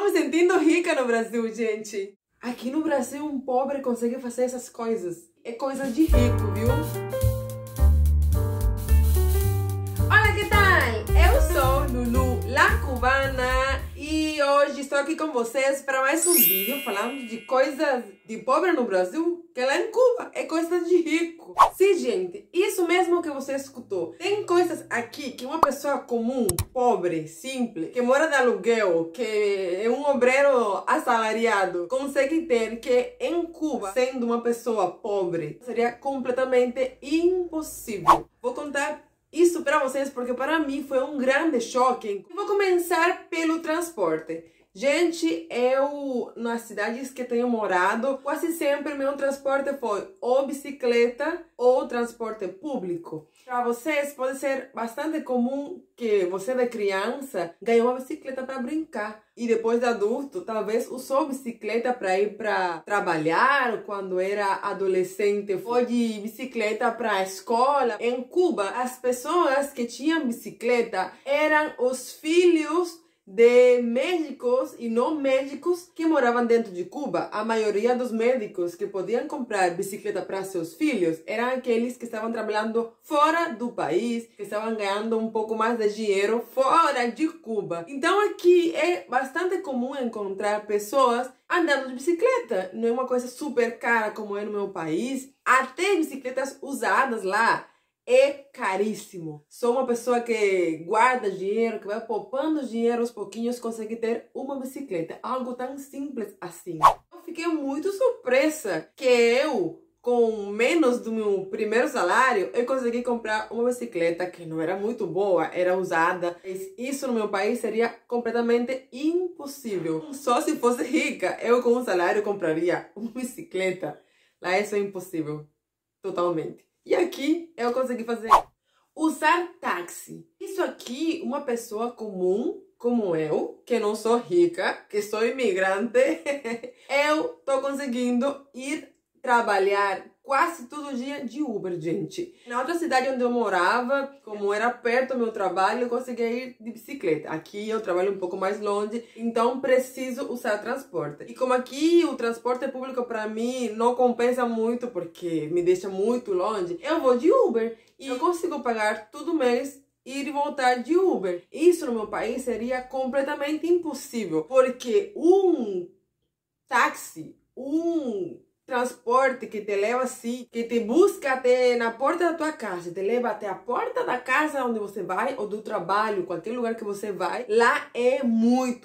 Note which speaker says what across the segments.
Speaker 1: me sentindo rica no Brasil, gente. Aqui no Brasil, um pobre consegue fazer essas coisas. É coisa de rico, viu? Olá, que tal? Eu sou Lulu, la cubana, e hoje estou aqui com vocês para mais um vídeo falando de coisas de pobre no Brasil, que lá em Cuba é coisa de rico. Sim, gente, isso mesmo que você escutou. Tem coisas aqui que uma pessoa comum, pobre, simples, que mora de aluguel, que é um obreiro assalariado, consegue ter, que em Cuba, sendo uma pessoa pobre, seria completamente impossível. Vou contar isso para vocês porque para mim foi um grande choque. Vou começar pelo transporte. Gente, eu nas cidades que tenho morado, quase sempre meu transporte foi ou bicicleta ou transporte público. Para vocês pode ser bastante comum que você de criança ganhou uma bicicleta para brincar e depois de adulto talvez usou bicicleta para ir para trabalhar, quando era adolescente foi de bicicleta para a escola. Em Cuba, as pessoas que tinham bicicleta eram os filhos de médicos e não médicos que moravam dentro de Cuba. A maioria dos médicos que podiam comprar bicicleta para seus filhos eram aqueles que estavam trabalhando fora do país, que estavam ganhando um pouco mais de dinheiro fora de Cuba. Então aqui é bastante comum encontrar pessoas andando de bicicleta. Não é uma coisa super cara como é no meu país. Até bicicletas usadas lá é caríssimo. Sou uma pessoa que guarda dinheiro, que vai poupando dinheiro aos pouquinhos, consegue ter uma bicicleta. Algo tão simples assim. Eu fiquei muito surpresa que eu, com menos do meu primeiro salário, eu consegui comprar uma bicicleta que não era muito boa, era usada. Isso no meu país seria completamente impossível. Só se fosse rica, eu com um salário compraria uma bicicleta. Lá isso é impossível. Totalmente. E aqui eu consegui fazer. Usar táxi. Isso aqui, uma pessoa comum, como eu, que não sou rica, que sou imigrante, eu tô conseguindo ir trabalhar quase todo dia de Uber, gente. Na outra cidade onde eu morava, como era perto do meu trabalho, eu conseguia ir de bicicleta. Aqui eu trabalho um pouco mais longe, então preciso usar transporte. E como aqui o transporte público para mim não compensa muito, porque me deixa muito longe, eu vou de Uber. E eu consigo pagar todo mês ir e voltar de Uber. Isso no meu país seria completamente impossível, porque um táxi, transporte que te leva assim, que te busca até na porta da tua casa, te leva até a porta da casa onde você vai, ou do trabalho, qualquer lugar que você vai, lá é muito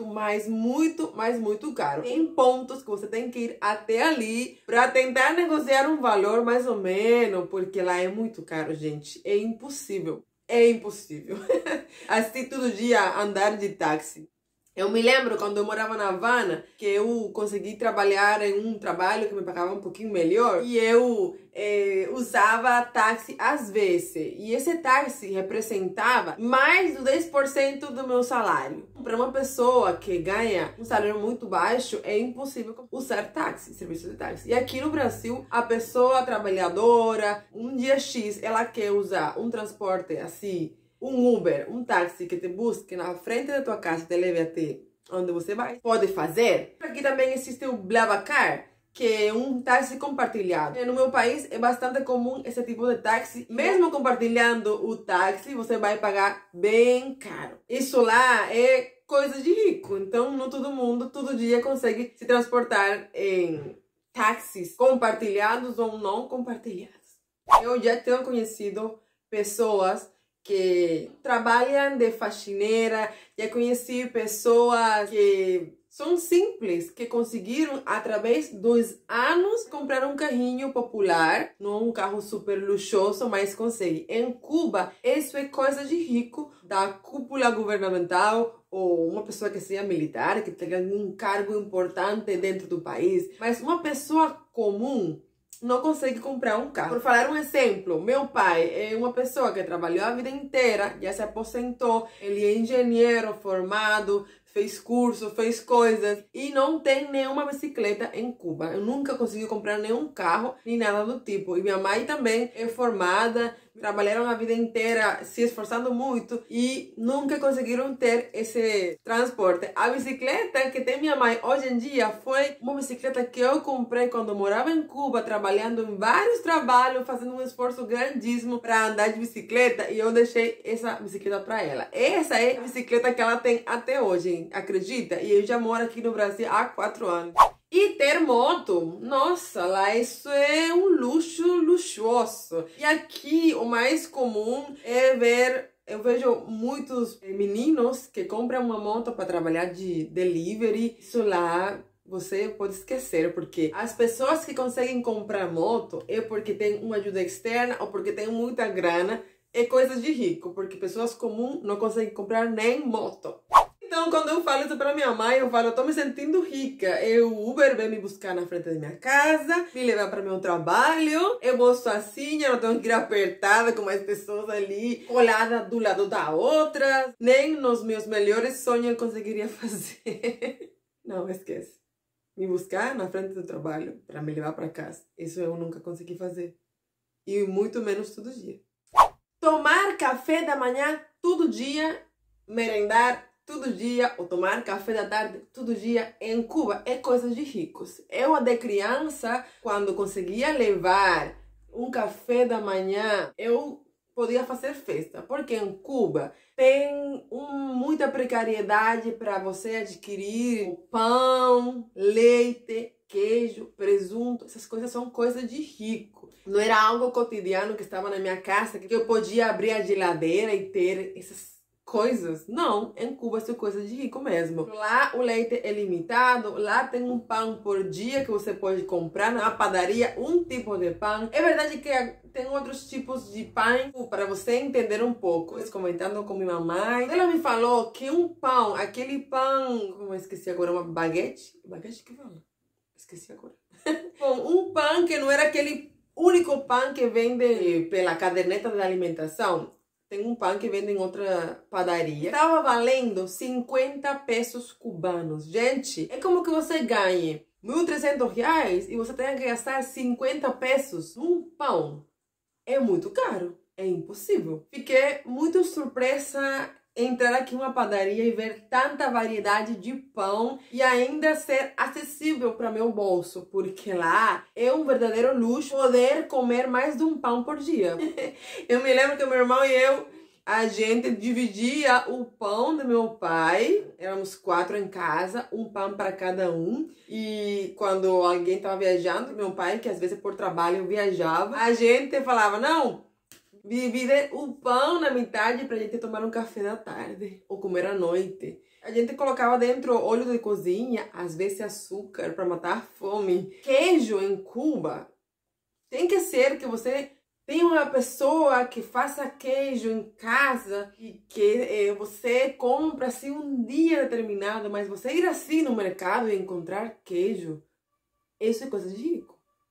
Speaker 1: caro. Tem pontos que você tem que ir até ali para tentar negociar um valor mais ou menos, porque lá é muito caro, gente. É impossível. É impossível. Assim, todo dia andar de táxi. Eu me lembro quando eu morava na Havana, que eu consegui trabalhar em um trabalho que me pagava um pouquinho melhor, e eu usava táxi às vezes, e esse táxi representava mais do 10% do meu salário. Para uma pessoa que ganha um salário muito baixo, é impossível usar táxi, serviço de táxi. E aqui no Brasil, a pessoa trabalhadora, um dia X, ela quer usar um transporte assim, um Uber, um táxi que te busque na frente da tua casa e te leve até onde você vai, pode fazer. Aqui também existe o BlaBlaCar, que é um táxi compartilhado. No meu país é bastante comum esse tipo de táxi. Mesmo compartilhando o táxi, você vai pagar bem caro. Isso lá é coisa de rico, então não todo mundo, todo dia consegue se transportar em táxis compartilhados ou não compartilhados. Eu já tenho conhecido pessoas que trabalham de faxineira, já conheci pessoas que são simples, que conseguiram, através dos anos, comprar um carrinho popular, não um carro super luxuoso, mas consegue. Em Cuba, isso é coisa de rico, da cúpula governamental, ou uma pessoa que seja militar, que tenha um cargo importante dentro do país. Mas uma pessoa comum não consegue comprar um carro. Por falar um exemplo, meu pai é uma pessoa que trabalhou a vida inteira, já se aposentou, ele é engenheiro formado, fez curso, fez coisas e não tem nenhuma bicicleta em Cuba. Eu nunca consegui comprar nenhum carro, nem nada do tipo. E minha mãe também é formada, trabalharam a vida inteira se esforçando muito e nunca conseguiram ter esse transporte. A bicicleta que tem minha mãe hoje em dia foi uma bicicleta que eu comprei quando eu morava em Cuba, trabalhando em vários trabalhos, fazendo um esforço grandíssimo para andar de bicicleta, e eu deixei essa bicicleta para ela. Essa é a bicicleta que ela tem até hoje, acredita? E eu já moro aqui no Brasil há 4 anos. E ter moto, nossa, lá isso é um luxo luxuoso. E aqui o mais comum é ver, eu vejo muitos meninos que compram uma moto para trabalhar de delivery. Isso lá você pode esquecer, porque as pessoas que conseguem comprar moto é porque tem uma ajuda externa ou porque tem muita grana. É coisa de rico, porque pessoas comuns não conseguem comprar nem moto. Então, quando eu falo isso pra minha mãe, eu falo, eu tô me sentindo rica. O Uber vem me buscar na frente da minha casa, me levar para meu trabalho. Eu vou sozinha, não tenho que ir apertada com mais pessoas ali, colada do lado da outra. Nem nos meus melhores sonhos eu conseguiria fazer. Não, esquece. Me buscar na frente do trabalho para me levar para casa. Isso eu nunca consegui fazer. E muito menos todo dia. Tomar café da manhã todo dia, merendar todo dia ou tomar café da tarde todo dia em Cuba é coisa de ricos. Eu, de criança, quando conseguia levar um café da manhã, eu podia fazer festa, porque em Cuba tem muita precariedade para você adquirir pão, leite, queijo, presunto. Essas coisas são coisas de rico. Não era algo cotidiano que estava na minha casa, que eu podia abrir a geladeira e ter essas coisas. Não, em Cuba isso é coisa de rico mesmo. Lá o leite é limitado, lá tem um pão por dia que você pode comprar na padaria, um tipo de pão. É verdade que tem outros tipos de pão para você entender um pouco. Comentando com minha mamãe, ela me falou que um pão, aquele pão, como eu esqueci agora, uma baguete? Baguete que fala? Esqueci agora. Bom, um pão que não era aquele único pão que vende pela caderneta de alimentação. Tem um pão que vende em outra padaria. Estava valendo 50 pesos cubanos. Gente, é como que você ganhe R$1.300 e você tenha que gastar 50 pesos num pão. É muito caro. É impossível. Fiquei muito surpresa entrar aqui em uma padaria e ver tanta variedade de pão e ainda ser acessível para meu bolso, porque lá é um verdadeiro luxo poder comer mais de um pão por dia. Eu me lembro que meu irmão e eu, a gente dividia o pão do meu pai, éramos 4 em casa, um pão para cada um, e quando alguém estava viajando, meu pai, que às vezes por trabalho viajava, a gente falava, não, divide o pão na metade pra gente tomar um café da tarde ou comer à noite. A gente colocava dentro óleo de cozinha, às vezes açúcar para matar a fome. Queijo em Cuba tem que ser que você tenha uma pessoa que faça queijo em casa e que você compra assim um dia determinado, mas você ir assim no mercado e encontrar queijo, isso é coisa de rico.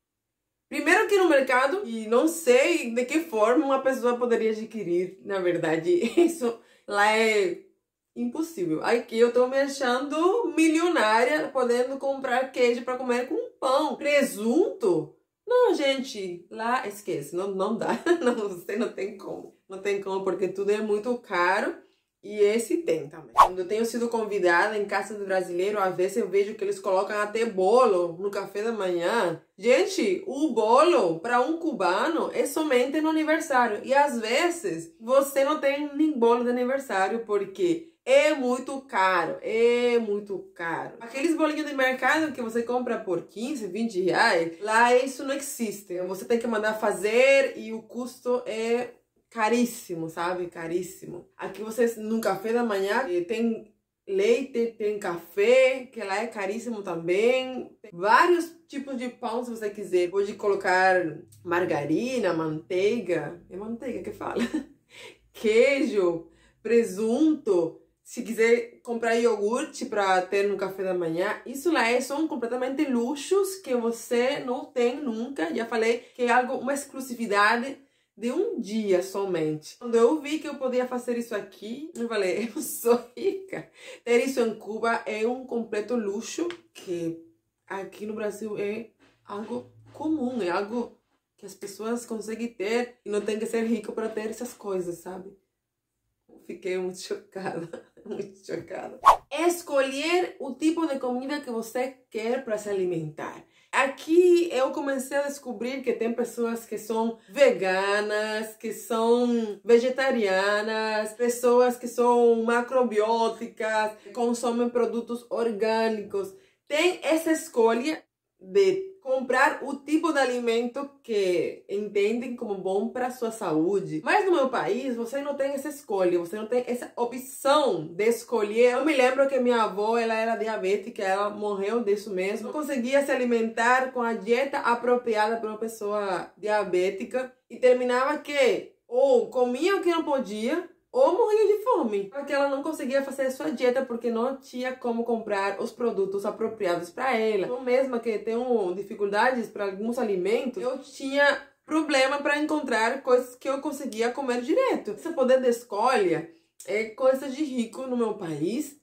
Speaker 1: Primeiro que no mercado, e não sei de que forma uma pessoa poderia adquirir, na verdade, isso lá é impossível. Aqui eu tô me achando milionária, podendo comprar queijo para comer com pão. Presunto? Não, gente, lá esquece, não dá, não, você não tem como. Não tem como, porque tudo é muito caro. E esse tem também. Quando eu tenho sido convidada em casa do brasileiro, às vezes eu vejo que eles colocam até bolo no café da manhã. Gente, o bolo para um cubano é somente no aniversário. E às vezes você não tem nem bolo de aniversário, porque é muito caro, é muito caro. Aqueles bolinhos de mercado que você compra por 15, 20 reais, lá isso não existe. Você tem que mandar fazer e o custo é caríssimo, sabe? Caríssimo. Aqui vocês, no café da manhã, tem leite, tem café, que lá é caríssimo também. Tem vários tipos de pão, se você quiser. Pode colocar margarina, manteiga. É manteiga que fala? Queijo, presunto. Se quiser comprar iogurte para ter no café da manhã, isso lá são completamente luxos que você não tem nunca. Já falei que é algo, uma exclusividade de um dia somente. Quando eu vi que eu podia fazer isso aqui, eu falei, eu sou rica. Ter isso em Cuba é um completo luxo que aqui no Brasil é algo comum, é algo que as pessoas conseguem ter e não tem que ser rico para ter essas coisas, sabe? Fiquei muito chocada, muito chocada. Escolher o tipo de comida que você quer para se alimentar. Aqui eu comecei a descobrir que tem pessoas que são veganas, que são vegetarianas, pessoas que são macrobióticas, consomem produtos orgânicos. Tem essa escolha de comprar o tipo de alimento que entendem como bom para a sua saúde. Mas no meu país, você não tem essa escolha, você não tem essa opção de escolher. Eu me lembro que minha avó, ela era diabética, ela morreu disso mesmo. Não conseguia se alimentar com a dieta apropriada para uma pessoa diabética e terminava que ou comia o que não podia, ou morria de fome, porque ela não conseguia fazer a sua dieta porque não tinha como comprar os produtos apropriados para ela. Eu mesma que tenho dificuldades para alguns alimentos, eu tinha problema para encontrar coisas que eu conseguia comer direto. Esse poder de escolha é coisa de rico no meu país.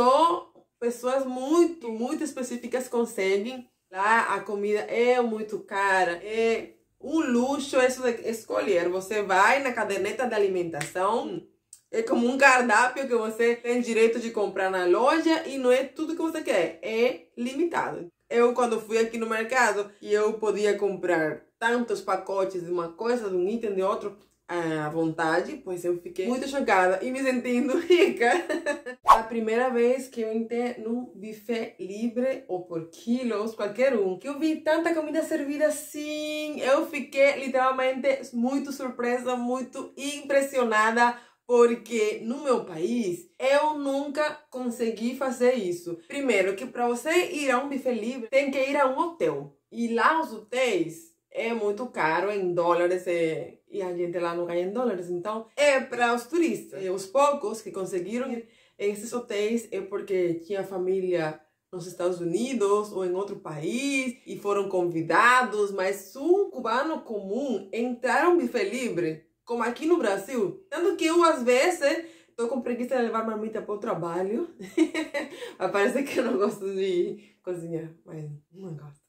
Speaker 1: Só pessoas muito específicas conseguem. Lá a comida é muito cara, é um luxo isso de escolher. Você vai na caderneta de alimentação, é como um cardápio que você tem direito de comprar na loja e não é tudo que você quer, é limitado. Eu, quando fui aqui no mercado e eu podia comprar tantos pacotes de uma coisa, de um item, de outro, à vontade, pois eu fiquei muito chocada e me sentindo rica. A primeira vez que eu entrei num buffet livre ou por quilos, qualquer um, que eu vi tanta comida servida assim, eu fiquei literalmente muito surpresa, muito impressionada. Porque no meu país, eu nunca consegui fazer isso. Primeiro, que para você ir a um buffet livre, tem que ir a um hotel. E lá os hotéis é muito caro em dólares e a gente lá não ganha em dólares. Então, é para os turistas. E os poucos que conseguiram ir em esses hotéis é porque tinha família nos Estados Unidos ou em outro país e foram convidados. Mas um cubano comum entrar a um buffet livre, como aqui no Brasil, tanto que eu, às vezes, tô com preguiça de levar marmita para o trabalho. Vai parecer que eu não gosto de cozinhar, mas não gosto.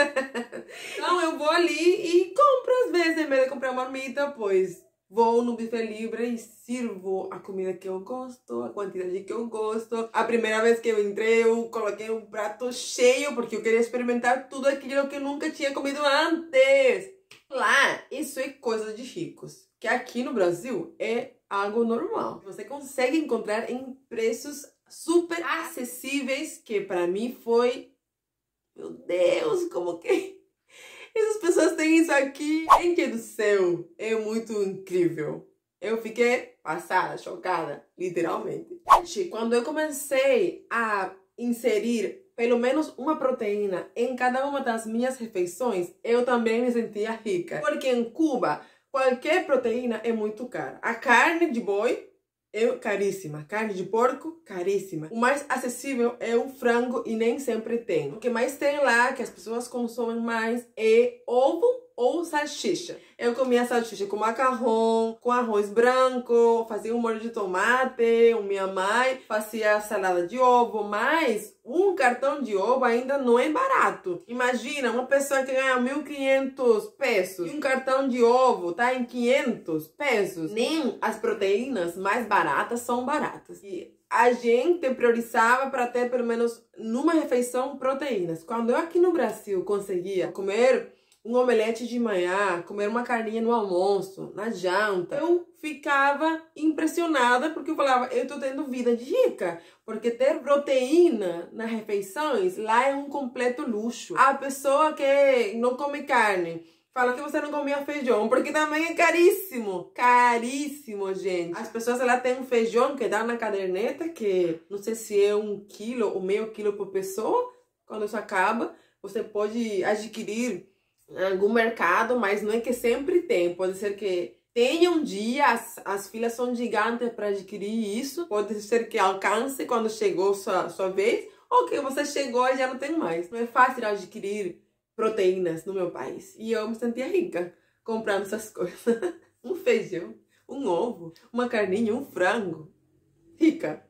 Speaker 1: Então eu vou ali e compro às vezes, em vez de comprar marmita, pois vou no buffet livre e sirvo a comida que eu gosto, a quantidade que eu gosto. A primeira vez que eu entrei, eu coloquei um prato cheio, porque eu queria experimentar tudo aquilo que eu nunca tinha comido antes. Lá, isso é coisa de ricos, que aqui no Brasil é algo normal. Você consegue encontrar em preços super acessíveis, que para mim foi, meu Deus, como que essas pessoas têm isso aqui? Gente do céu, é muito incrível. Eu fiquei passada, chocada, literalmente. Quando eu comecei a inserir pelo menos uma proteína em cada uma das minhas refeições, eu também me sentia rica. Porque em Cuba, qualquer proteína é muito cara. A carne de boi é caríssima. Carne de porco, caríssima. O mais acessível é o frango e nem sempre tem. O que mais tem lá, que as pessoas consomem mais, é ovo ou salsicha. Eu comia salsicha com macarrão, com arroz branco, fazia um molho de tomate, minha mãe fazia salada de ovo, mas um cartão de ovo ainda não é barato. Imagina uma pessoa que ganha 1.500 pesos e um cartão de ovo tá em 500 pesos. Nem as proteínas mais baratas são baratas. E a gente priorizava para ter pelo menos numa refeição proteínas. Quando eu aqui no Brasil conseguia comer um omelete de manhã, comer uma carninha no almoço, na janta, eu ficava impressionada porque eu falava, eu tô tendo vida de rica, porque ter proteína nas refeições lá é um completo luxo. A pessoa que não come carne fala que você não comia feijão, porque também é caríssimo. Caríssimo, gente. As pessoas lá têm um feijão que dá na caderneta, que não sei se é 1 quilo ou meio quilo por pessoa. Quando isso acaba, você pode adquirir em algum mercado, mas não é que sempre tem. Pode ser que tenha um dia, as filas são gigantes para adquirir isso. Pode ser que alcance quando chegou sua vez, ou que você chegou e já não tem mais. Não é fácil adquirir proteínas no meu país. E eu me sentia rica comprando essas coisas. Um feijão, um ovo, uma carninha, um frango. Rica.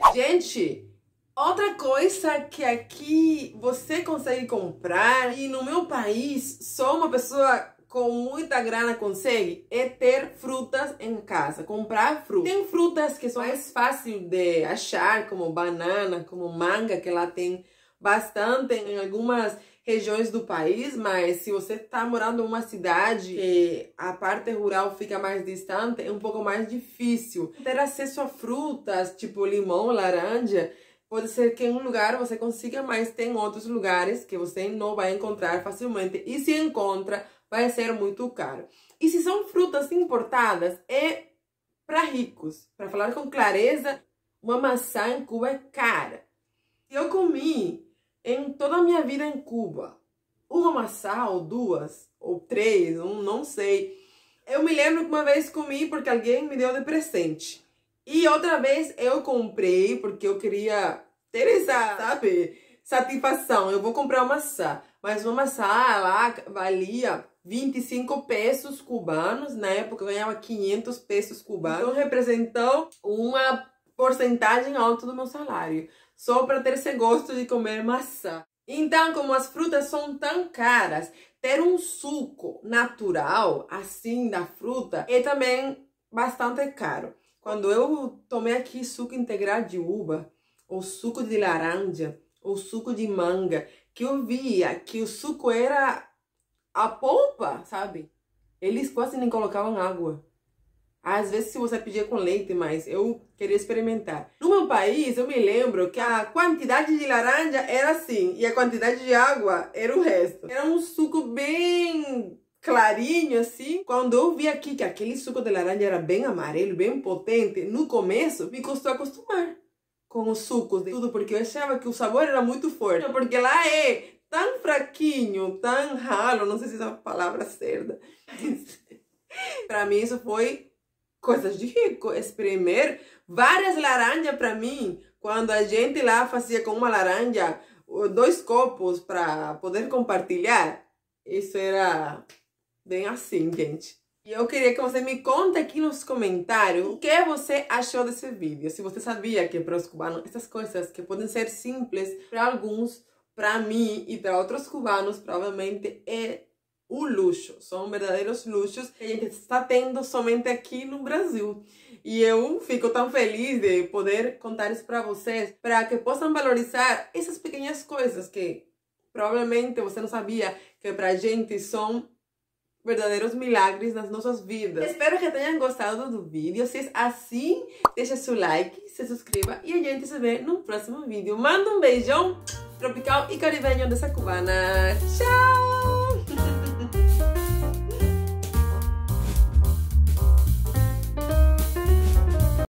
Speaker 1: Gente, outra coisa que aqui você consegue comprar, e no meu país sou uma pessoa com muita grana consegue é ter frutas em casa, comprar frutas. Tem frutas que são mais fáceis de achar, como banana, como manga, que lá tem bastante em algumas regiões do país, mas se você está morando em uma cidade que a parte rural fica mais distante, é um pouco mais difícil ter acesso a frutas, tipo limão, laranja. Pode ser que em um lugar você consiga, mas tem outros lugares que você não vai encontrar facilmente. E se encontra, vai ser muito caro. E se são frutas importadas, é para ricos. Para falar com clareza, uma maçã em Cuba é cara. Eu comi em toda a minha vida em Cuba uma maçã, ou duas, ou três, não sei. Eu me lembro que uma vez comi porque alguém me deu de presente. E outra vez eu comprei porque eu queria ter essa, sabe, satisfação. Eu vou comprar uma maçã. Mas uma maçã lá valia 25 pesos cubanos. Na época eu ganhava 500 pesos cubanos. Então representou uma porcentagem alta do meu salário. Só para ter esse gosto de comer maçã. Então, como as frutas são tão caras, ter um suco natural, assim, da fruta, é também bastante caro. Quando eu tomei aqui suco integral de uva, ou suco de laranja, ou suco de manga, que eu via que o suco era a polpa, sabe? Eles quase nem colocavam água. Às vezes se você pedia com leite, mas eu queria experimentar. No meu país, eu me lembro que a quantidade de laranja era assim, e a quantidade de água era o resto. Era um suco bem clarinho, assim. Quando eu vi aqui que aquele suco de laranja era bem amarelo, bem potente, no começo me custou acostumar com os sucos de tudo, porque eu achava que o sabor era muito forte. Porque lá é tão fraquinho, tão ralo, não sei se essa palavra é certa. Pra mim isso foi coisas de rico, espremer várias laranjas para mim. Quando a gente lá fazia com uma laranja 2 copos para poder compartilhar, isso era bem assim, gente. E eu queria que você me conte aqui nos comentários o que você achou desse vídeo. Se você sabia que para os cubanos essas coisas que podem ser simples para alguns, para mim e para outros cubanos provavelmente é o luxo. São verdadeiros luxos que a gente está tendo somente aqui no Brasil. E eu fico tão feliz de poder contar isso para vocês, para que possam valorizar essas pequenas coisas que provavelmente você não sabia que pra gente são verdadeiros milagres nas nossas vidas. Espero que tenham gostado do vídeo. Se é assim, deixa seu like, se inscreva e a gente se vê no próximo vídeo. Manda um beijão tropical e caribenho dessa cubana. Tchau!